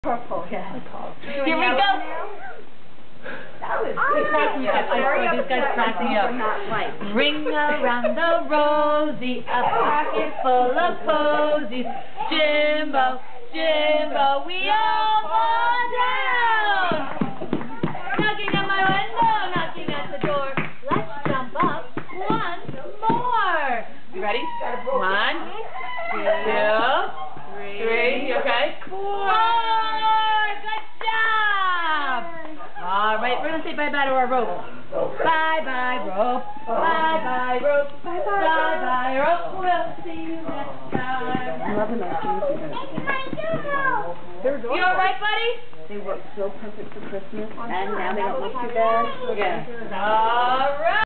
Purple, yeah. Here we go. That was cracking up. I swear this guy's cracking me up. Ring around the rosy, a pocket full of posies. Jimbo, Jimbo, we all fall down. Knocking at my window, knocking at the door. Let's jump up once more. You ready? 1, 2, 3. You okay? 4. Alright, we're going to say bye-bye to our rope. Bye-bye, rope. Bye-bye, rope. Bye-bye, rope. We'll see you next time. I'm loving those jeans you guys together. They're adorable. You alright, buddy? They work so perfect for Christmas, and now they don't look too bad. Yeah. Alright.